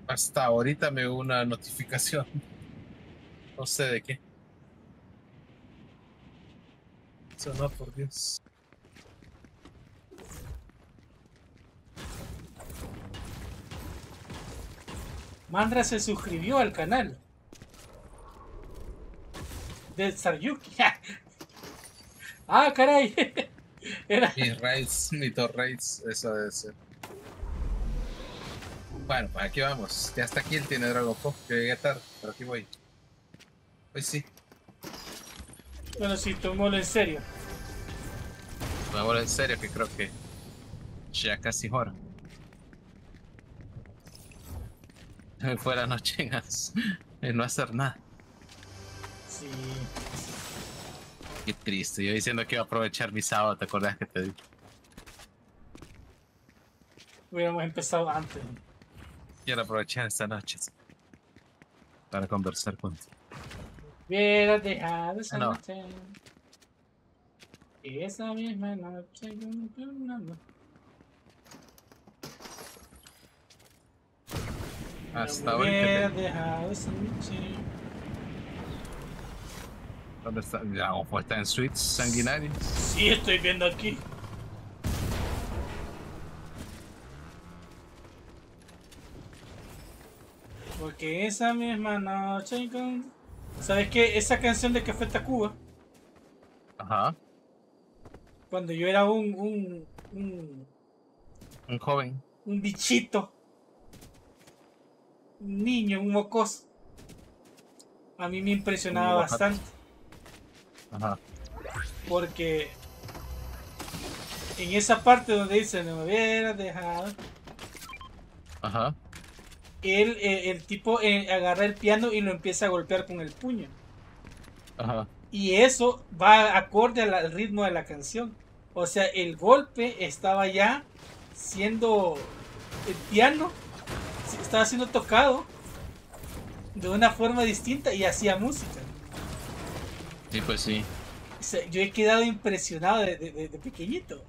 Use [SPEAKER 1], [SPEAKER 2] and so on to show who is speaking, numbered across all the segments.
[SPEAKER 1] Hasta ahorita me dio una notificación, no sé de qué. Eso no, por Dios.
[SPEAKER 2] Mandra se suscribió al canal de Saryuki. Ah, caray. Era...
[SPEAKER 1] Mis raids, mis dos raids, eso debe ser. Bueno, pues aquí vamos. Ya está aquí, él tiene Dragon Pop. Yo llegué tarde, pero aquí voy. Pues sí,
[SPEAKER 2] Bueno, sí, tomémoslo en serio.
[SPEAKER 1] me voy en serio que creo que ya casi hora. Me fue la noche en no hacer nada.
[SPEAKER 2] Sí.
[SPEAKER 1] Qué triste. Yo diciendo que iba a aprovechar mi sábado, ¿te acordás que te dije?
[SPEAKER 2] Hubiéramos empezado antes.
[SPEAKER 1] Quiero aprovechar esta noche para conversar contigo.
[SPEAKER 2] Hubiera dejado
[SPEAKER 1] Ah,
[SPEAKER 2] esa
[SPEAKER 1] no,
[SPEAKER 2] noche. Esa misma noche. No me
[SPEAKER 1] hasta ahorita
[SPEAKER 2] hubiera
[SPEAKER 1] que...
[SPEAKER 2] dejado esa noche.
[SPEAKER 1] ¿Dónde está? Ya, ojo, está en Suites Sanguinarios.
[SPEAKER 2] Sí, estoy viendo aquí. Porque esa misma noche ¿Sabes qué? Esa canción de Café Tacuba,
[SPEAKER 1] Ajá,
[SPEAKER 2] cuando yo era
[SPEAKER 1] un joven.
[SPEAKER 2] un bichito, un niño, un mocoso, a mí me
[SPEAKER 1] Un
[SPEAKER 2] impresionaba
[SPEAKER 1] aguacate.
[SPEAKER 2] bastante.
[SPEAKER 1] Ajá,
[SPEAKER 2] Porque en esa parte donde dice no me hubiera dejado,
[SPEAKER 1] ajá,
[SPEAKER 2] el tipo agarra el piano y lo empieza a golpear con el puño.
[SPEAKER 1] ajá.
[SPEAKER 2] Y eso va acorde al ritmo de la canción. O sea, el golpe estaba ya siendo el piano, estaba siendo tocado de una forma distinta y hacía música.
[SPEAKER 1] Sí, pues sí.
[SPEAKER 2] O sea, yo he quedado impresionado de pequeñito.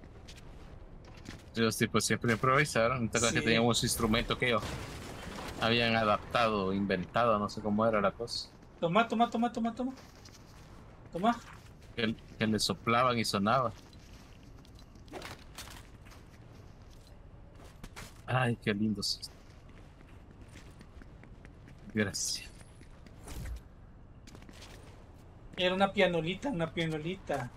[SPEAKER 1] Los tipos siempre improvisaron. Entonces que
[SPEAKER 2] Sí.
[SPEAKER 1] teníamos un instrumento que ellos habían adaptado, inventado, no sé cómo era la cosa.
[SPEAKER 2] Toma, toma, toma, toma, toma. Toma.
[SPEAKER 1] Que le soplaban y sonaba. Ay, qué lindos. Gracias.
[SPEAKER 2] Era una pianolita, una pianolita.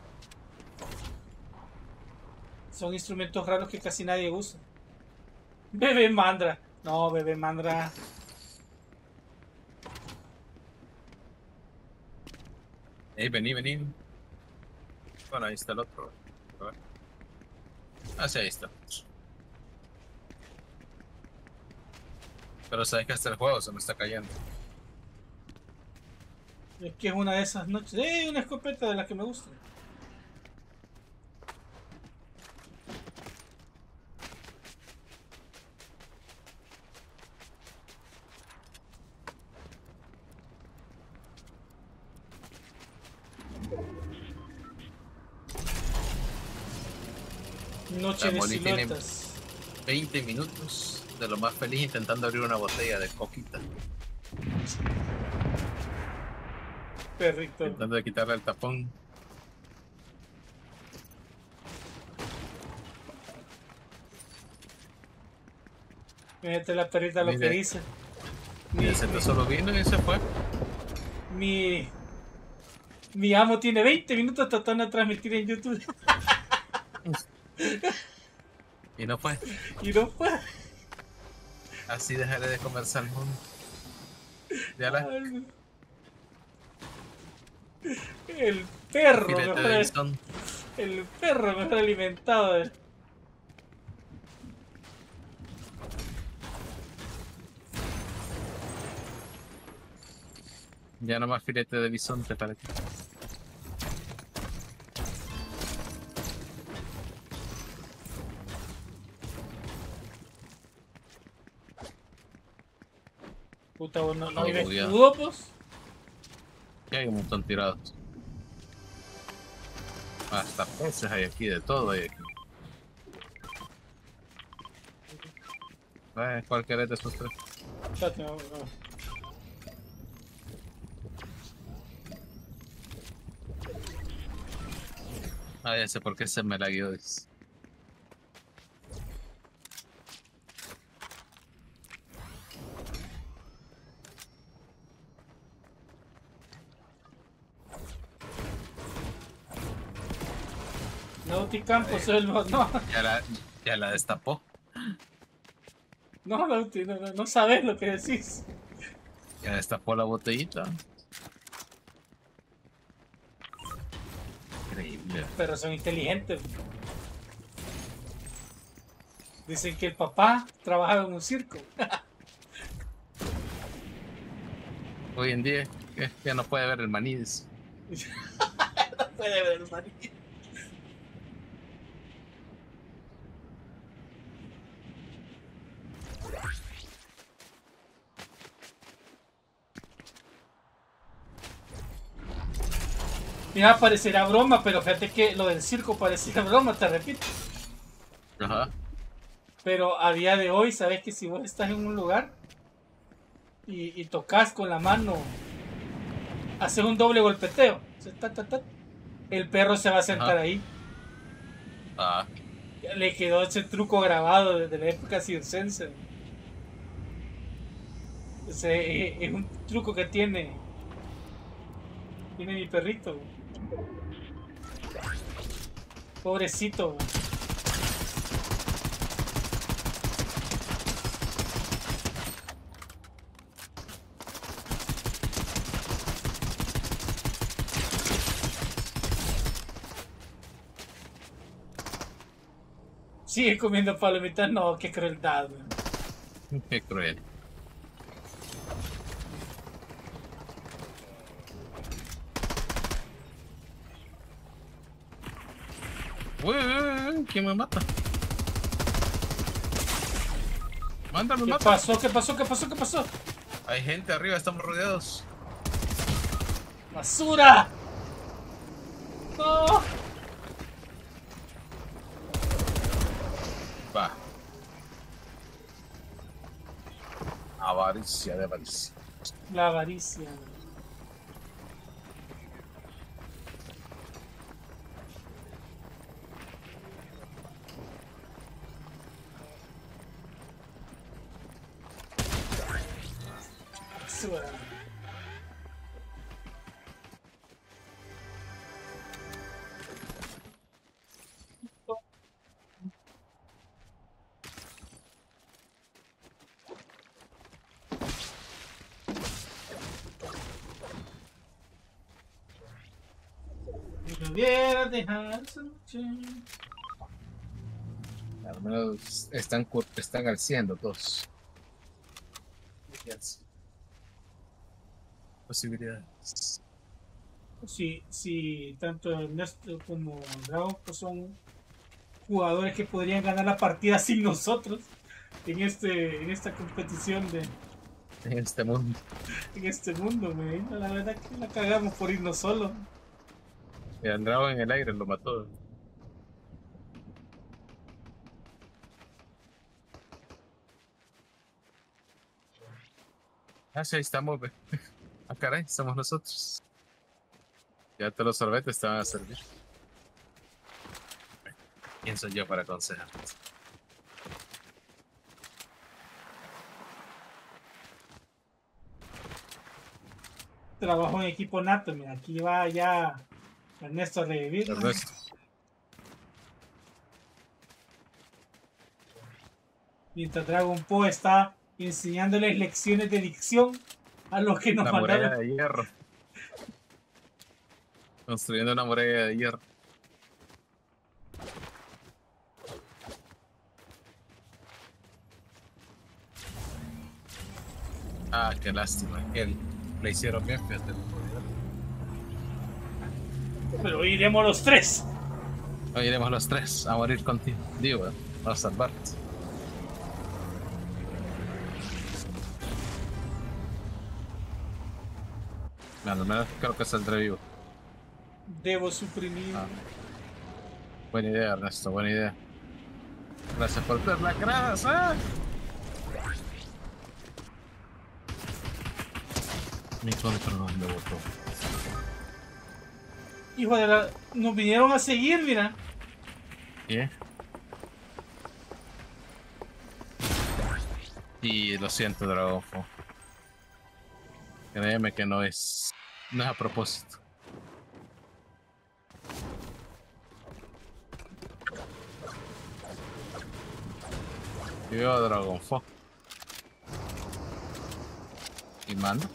[SPEAKER 2] Son instrumentos raros que casi nadie usa. Bebé Mandra. No, Bebé Mandra.
[SPEAKER 1] Hey, vení, vení. Bueno, ahí está el otro. A ver. Ah, sí, ahí está. Pero sabes que hasta el juego se me está cayendo.
[SPEAKER 2] Es que es una de esas noches. Una escopeta de las que me gustan. Noche
[SPEAKER 1] La
[SPEAKER 2] de
[SPEAKER 1] Molly tiene
[SPEAKER 2] siluetas.
[SPEAKER 1] 20 minutos de lo más feliz intentando abrir una botella de coquita.
[SPEAKER 2] Perrito.
[SPEAKER 1] Intentando de quitarle el tapón.
[SPEAKER 2] Fíjate la perrita lo que
[SPEAKER 1] Mire,
[SPEAKER 2] dice.
[SPEAKER 1] mire,
[SPEAKER 2] Mi,
[SPEAKER 1] se te
[SPEAKER 2] mi,
[SPEAKER 1] solo vino y se fue.
[SPEAKER 2] mi, mi amo tiene 20 minutos tratando de transmitir en YouTube.
[SPEAKER 1] Y no fue.
[SPEAKER 2] Y no puede.
[SPEAKER 1] Así dejaré de comer salmón. Ya la
[SPEAKER 2] El perro
[SPEAKER 1] filete de
[SPEAKER 2] mejor.
[SPEAKER 1] bisón.
[SPEAKER 2] El perro mejor alimentado.
[SPEAKER 1] Ya no más filete de bisonte para ti.
[SPEAKER 2] Puta, vos no
[SPEAKER 1] Todo
[SPEAKER 2] vives
[SPEAKER 1] bugueado.
[SPEAKER 2] crudo, pues.
[SPEAKER 1] Y hay un montón tirados. Hasta peces hay aquí, de todo hay aquí. ¿Cuál querés de esos tres?
[SPEAKER 2] Espérate, no.
[SPEAKER 1] Ah, ya sé por qué se me lagueó.
[SPEAKER 2] Naughty Campos es el mejor. No,
[SPEAKER 1] Ya la destapó.
[SPEAKER 2] no, Naughty, no sabes lo que decís.
[SPEAKER 1] Ya destapó la botellita. Increíble.
[SPEAKER 2] Pero son inteligentes. Dicen que el papá trabajaba en un circo.
[SPEAKER 1] Hoy en día ya no puede ver el maní.
[SPEAKER 2] No puede ver el maní. Mira, parecerá broma, pero fíjate que lo del circo parecía broma, te repito.
[SPEAKER 1] Ajá.
[SPEAKER 2] Pero a día de hoy, sabes que si vos estás en un lugar y tocas con la mano, haces un doble golpeteo, o sea, el perro se va a sentar
[SPEAKER 1] Ajá.
[SPEAKER 2] ahí.
[SPEAKER 1] Ah,
[SPEAKER 2] Le quedó ese truco grabado desde la época circense. Es un truco que tiene mi perrito. Pobrecito. Sigue comiendo palomitas. No, qué crueldad.
[SPEAKER 1] qué cruel. Uy, uy, uy, ¿quién me mata? Mándame,
[SPEAKER 2] ¿Qué
[SPEAKER 1] mata.
[SPEAKER 2] pasó? ¿Qué pasó? ¿Qué pasó? ¿Qué pasó?
[SPEAKER 1] Hay gente arriba, estamos rodeados.
[SPEAKER 2] ¡Basura! ¡No!
[SPEAKER 1] Va. Avaricia de avaricia.
[SPEAKER 2] La avaricia. Basura. Si me hubiera dejado esa noche.
[SPEAKER 1] Al menos están al 100 los dos. Posibilidades.
[SPEAKER 2] Si tanto Ernesto como Dragon pues son jugadores que podrían ganar la partida sin nosotros en esta competición
[SPEAKER 1] En este mundo.
[SPEAKER 2] en este mundo, güey. La verdad que la cagamos por irnos solos.
[SPEAKER 1] El Andrao en el aire lo mató. Ah, sí, ahí estamos, ve. Ah, caray, estamos nosotros. Ya todos los sorbetes te van a servir. ¿Quién soy yo para aconsejar?
[SPEAKER 2] Trabajo en equipo nato, mira, aquí va ya Ernesto a revivir.
[SPEAKER 1] Ernesto.
[SPEAKER 2] Mientras Dragon Poe está enseñándoles lecciones de dicción a los que nos
[SPEAKER 1] La muralla
[SPEAKER 2] mandaron.
[SPEAKER 1] de hierro. Construyendo una muralla de hierro. Ah, qué lástima. Que le hicieron bien, fíjate.
[SPEAKER 2] Pero iremos los tres.
[SPEAKER 1] Hoy iremos los tres a morir contigo. Digo, a salvarte. Bueno, al menos creo que saldré vivo.
[SPEAKER 2] Debo suprimir.
[SPEAKER 1] Ah. Buena idea, Ernesto, buena idea. Gracias por ver la grasa. Mi control me botó.
[SPEAKER 2] Hijo de la... Nos vinieron a seguir, mira.
[SPEAKER 1] ¿Qué? Y lo siento, Dragonfo. Créeme que no es a propósito. Yo, Dragonfo. ¿Y mando?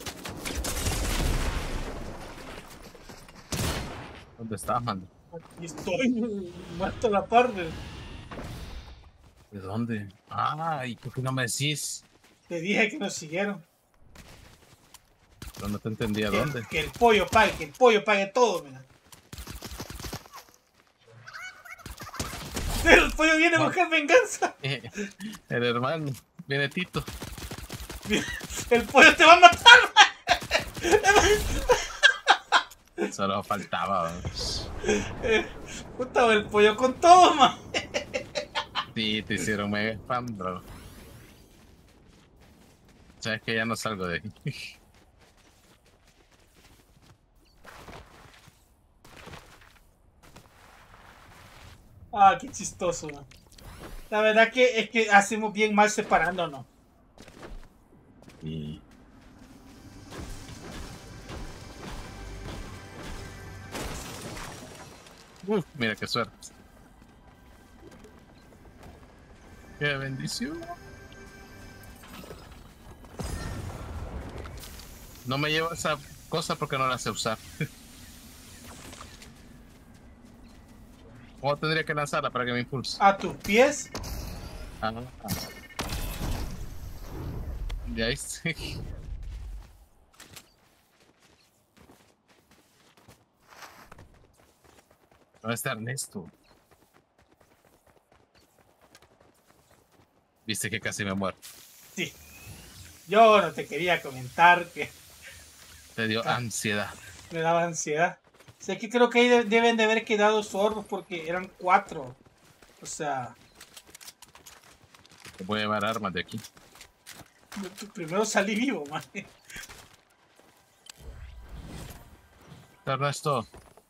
[SPEAKER 1] ¿Dónde estás, mando?
[SPEAKER 2] Aquí estoy, muerto a la parte.
[SPEAKER 1] ¿De dónde? Ah, ¿y por qué no me decís?
[SPEAKER 2] Te dije que nos siguieron.
[SPEAKER 1] Pero no te entendía dónde.
[SPEAKER 2] Que el pollo pague todo, mira. El pollo viene a buscar venganza.
[SPEAKER 1] El hermano, viene Tito.
[SPEAKER 2] El pollo te va a matar.
[SPEAKER 1] Solo faltaba.
[SPEAKER 2] Puta, el pollo con todo, man.
[SPEAKER 1] Sí, te hicieron mega spam, bro. Sabes que ya no salgo de aquí.
[SPEAKER 2] Ah, qué chistoso, man. La verdad que es que hacemos bien mal separándonos.
[SPEAKER 1] Y... mira qué suerte. Qué bendición. No me llevo esa cosa porque no la sé usar. ¿Cómo tendría que lanzarla para que me impulse?
[SPEAKER 2] A tus pies.
[SPEAKER 1] Ah, ya hice. ¿Dónde está Ernesto? Viste que casi me muero.
[SPEAKER 2] Sí. Yo no te quería comentar que
[SPEAKER 1] Te dio ansiedad.
[SPEAKER 2] me daba ansiedad. Sé que creo que ahí deben de haber quedado sordos porque eran 4. O sea,
[SPEAKER 1] Te voy a llevar armas de aquí.
[SPEAKER 2] primero salí vivo, man.
[SPEAKER 1] Ernesto.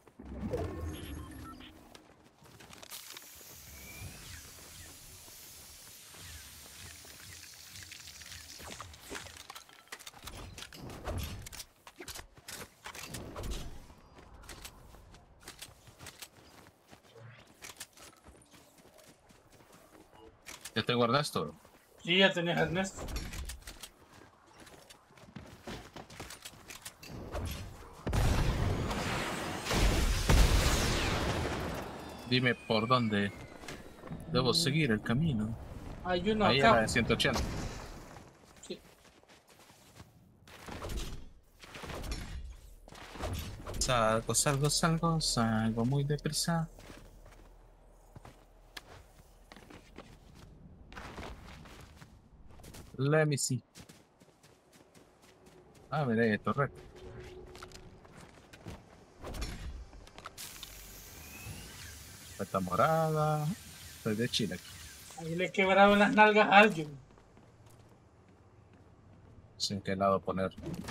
[SPEAKER 1] ¿Ya te guardas todo?
[SPEAKER 2] Sí, ya tenés a Ernesto.
[SPEAKER 1] Dime por dónde debo seguir el camino.
[SPEAKER 2] Hay uno
[SPEAKER 1] Ahí a
[SPEAKER 2] acá.
[SPEAKER 1] la de 180.
[SPEAKER 2] Sí.
[SPEAKER 1] Salgo muy deprisa. Let me see. Ah, mira, torre. Esta morada. Estoy de Chile aquí.
[SPEAKER 2] Ahí le quebraron las nalgas a alguien.
[SPEAKER 1] Sin qué lado poner.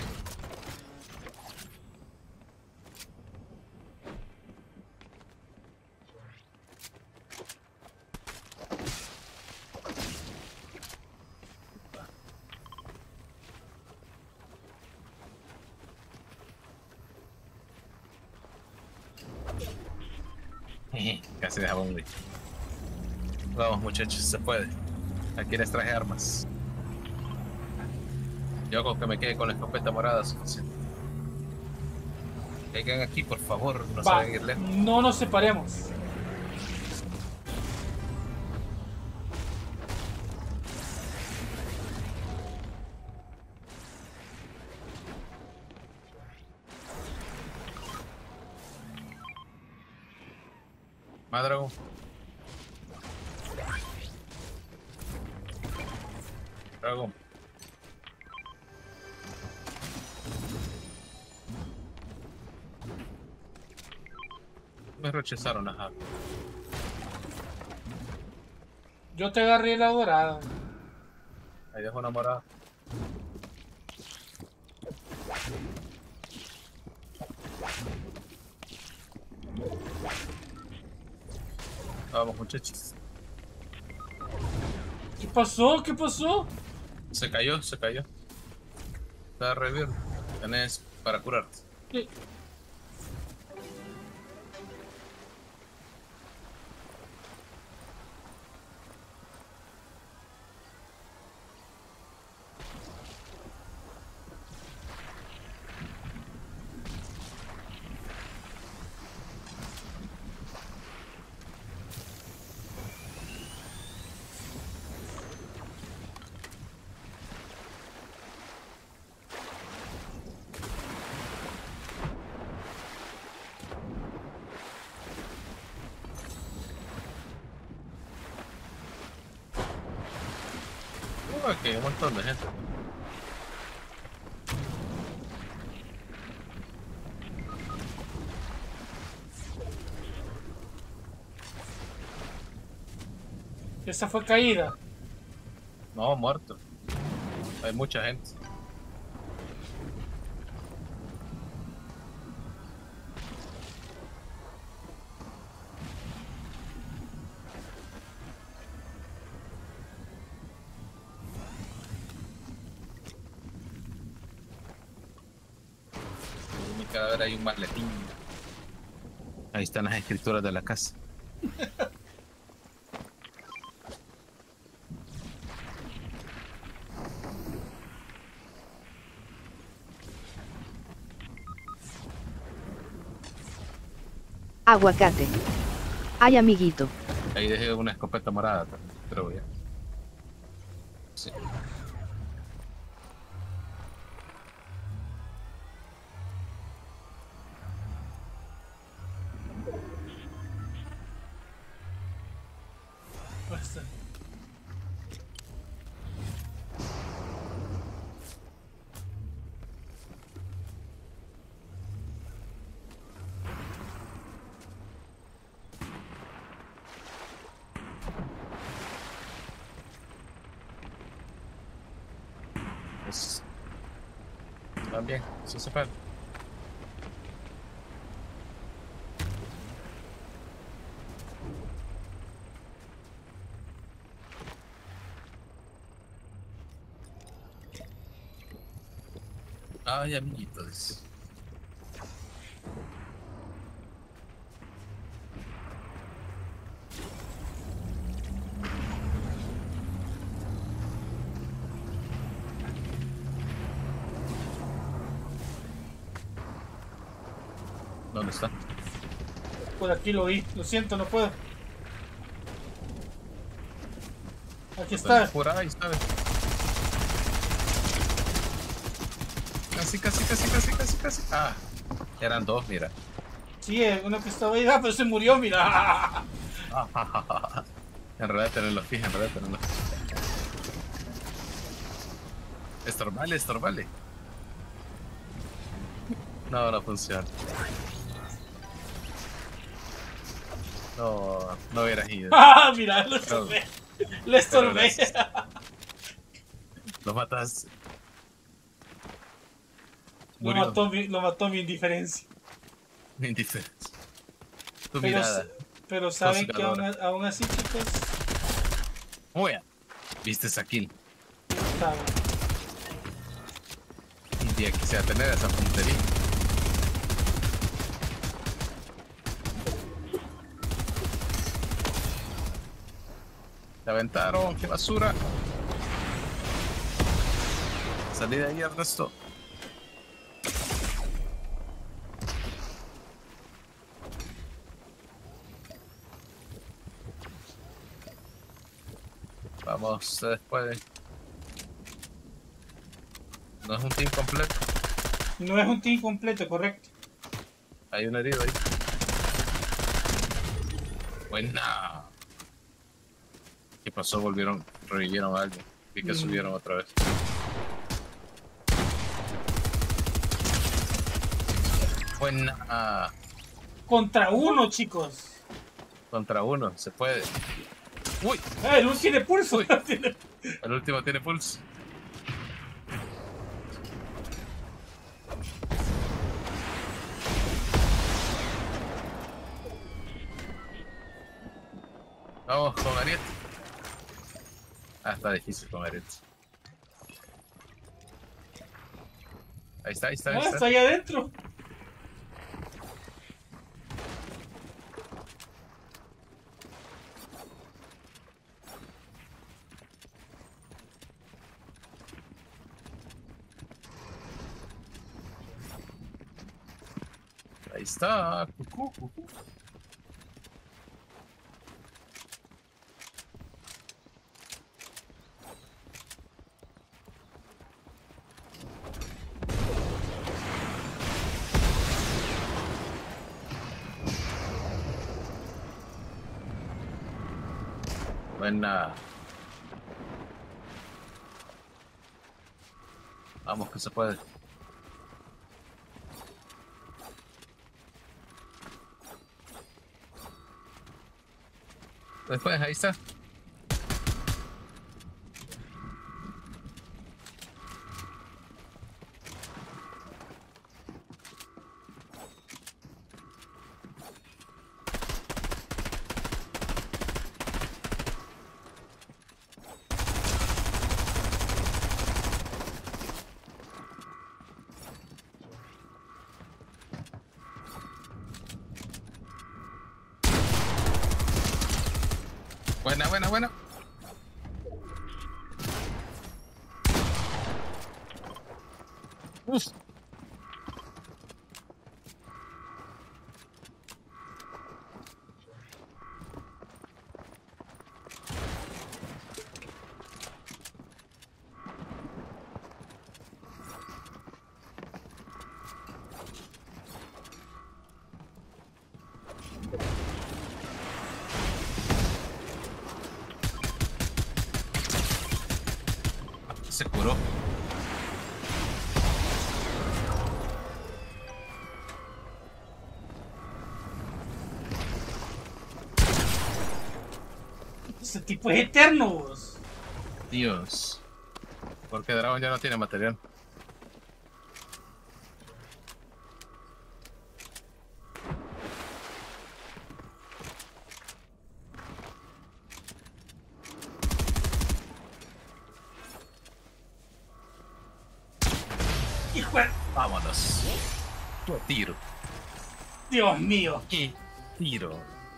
[SPEAKER 1] Casi dejaba un glitch. Vamos, muchachos, se puede. Aquí les traje armas. Yo con que me quede con la escopeta morada es suficiente. Caigan aquí, por favor, no
[SPEAKER 2] Va,
[SPEAKER 1] saben ir lejos.
[SPEAKER 2] no nos separemos.
[SPEAKER 1] Madrago. Drago. Me rechazaron, ajá.
[SPEAKER 2] Yo te agarré la dorada.
[SPEAKER 1] Ahí dejo una morada. Vamos, muchachos.
[SPEAKER 2] ¿Qué pasó? ¿Qué pasó?
[SPEAKER 1] Se cayó, se cayó. Está a revivir. Tenés para curarte.
[SPEAKER 2] ¿Qué?
[SPEAKER 1] Aquí hay un montón de gente.
[SPEAKER 2] Esa fue caída.
[SPEAKER 1] No, muerto. Hay mucha gente. En mi cadáver hay un maletín. Ahí están las escrituras de la casa.
[SPEAKER 3] Aguacate. Ay, amiguito.
[SPEAKER 1] Ahí dejé una escopeta morada también, pero ya. Sí.
[SPEAKER 2] Pues,
[SPEAKER 1] Pues, también, eso se puede. Ay, amiguitos. ¿Dónde está?
[SPEAKER 2] por aquí lo vi. Lo siento, no puedo. Aquí está.
[SPEAKER 1] Por ahí, ¿sabes? Casi, casi, casi, casi, casi, casi. Ah, eran dos, mira.
[SPEAKER 2] Sí, uno que estaba ahí. Ah, pero se murió, mira.
[SPEAKER 1] Enredate en los pies, enredate en los pies. Estorbale, estorbale. No, no funciona. No, no hubieras ido.
[SPEAKER 2] Ah, mira, lo estorbé. Le estorbé.
[SPEAKER 1] Lo matas.
[SPEAKER 2] Lo
[SPEAKER 1] Murió.
[SPEAKER 2] lo mató mi indiferencia.
[SPEAKER 1] Mi indiferencia. Tu
[SPEAKER 2] Pero,
[SPEAKER 1] mirada.
[SPEAKER 2] pero saben que
[SPEAKER 1] Juzgadora.
[SPEAKER 2] aún así, chicos,
[SPEAKER 1] Muy bien. Viste esa kill.
[SPEAKER 2] saben.
[SPEAKER 1] Un día quisiera tener esa puntería. Te aventaron, qué basura. Salí de ahí, Ernesto. Vamos, ustedes pueden. No es un team completo.
[SPEAKER 2] No es un team completo, correcto.
[SPEAKER 1] Hay un herido ahí. Buena. ¿Qué pasó? Volvieron, revivieron a alguien. Vi que subieron otra vez. Buena.
[SPEAKER 2] Contra uno, chicos.
[SPEAKER 1] Contra uno, se puede. Uy,
[SPEAKER 2] El uno tiene pulso.
[SPEAKER 1] Uy. el último tiene pulso. Vamos con Ariete. Ah, está difícil con Ariete. Ahí está, ahí está, ahí
[SPEAKER 2] Ah,
[SPEAKER 1] está.
[SPEAKER 2] está ahí adentro.
[SPEAKER 1] Ahí está. Cucú, cucú. Buena. Vamos que se puede. Después, ahí está. Buena, buena, buena. Uf. Se curó.
[SPEAKER 2] Ese tipo es eterno, vos.
[SPEAKER 1] Dios. Porque Dragon ya no tiene material.
[SPEAKER 2] Hijo de...
[SPEAKER 1] Vámonos. Tu tiro.
[SPEAKER 2] Dios mío.
[SPEAKER 1] ¿Qué tiro?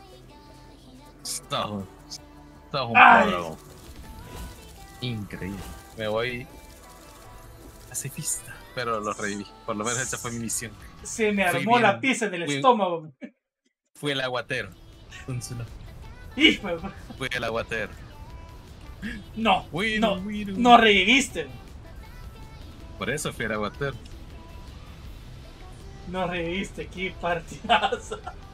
[SPEAKER 1] Está un
[SPEAKER 2] Ay.
[SPEAKER 1] pro. Increíble. Me voy pacifista, pero lo reviví. Por lo menos esa fue mi misión.
[SPEAKER 2] Se me
[SPEAKER 1] Fui
[SPEAKER 2] armó
[SPEAKER 1] bien,
[SPEAKER 2] la pizza en el
[SPEAKER 1] fui-
[SPEAKER 2] estómago.
[SPEAKER 1] Fui el aguatero.
[SPEAKER 2] Hijo de...
[SPEAKER 1] Fui el aguatero.
[SPEAKER 2] No,
[SPEAKER 1] Bueno,
[SPEAKER 2] no,
[SPEAKER 1] bueno.
[SPEAKER 2] no reviviste.
[SPEAKER 1] Por eso fui el aguatero.
[SPEAKER 2] No reviviste, qué partidaza.